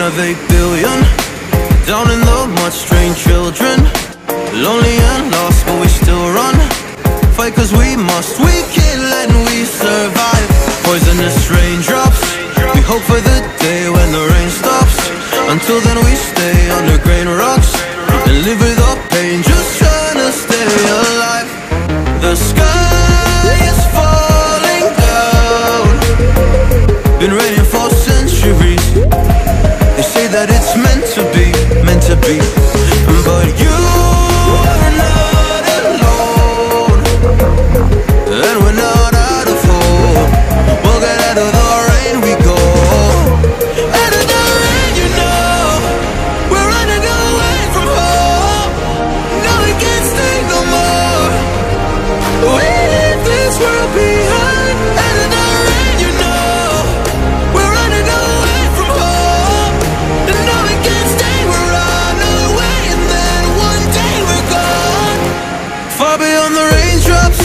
of 8 billion, down in the mud, strange children, lonely and lost, but we still run. Fight cause we must, we kill and we survive. Poisonous raindrops, we hope for the day when the rain stops. Until then we stay under grain rocks and live with our pain, just trying to stay alive. The sky is falling down, been raining for centuries. They say that it's meant to be, meant to be. But you are not alone, and we're not out of hope. We'll get out of the rain we go. Out of the rain, you know, we're running away from home. No, we can't stay no more. We leave this world behind. Out of the rain, you know, we're running away from home. And no, we can't stay, we're on our way. And then one day we're gone, far beyond the raindrops,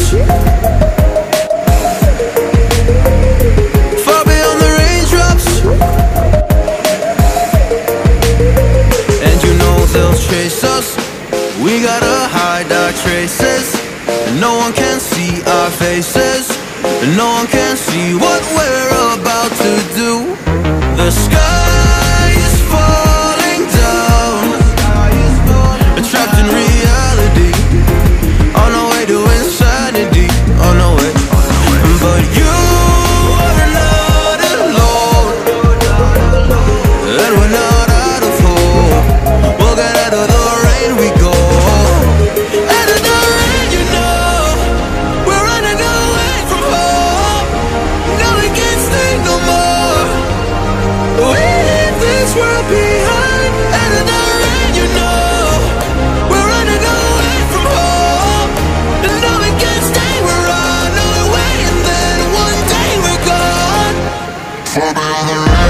far beyond the raindrops. And you know they'll chase us, we gotta hide our traces. And no one can see our faces, and no one can see what we're about to do. The sky is falling down, trapped in reality, on our way to insanity, on our way. But you are not alone, and we're not out of hope. We'll get out of the rain we go. Out of the rain, you know, we're running away from home. No, we can't stay no more. We leave this world behind. Out of the rain, you know, we're running away from home. And no, we can't stay, we're on our way. And then one day we're gone, far beyond the rain.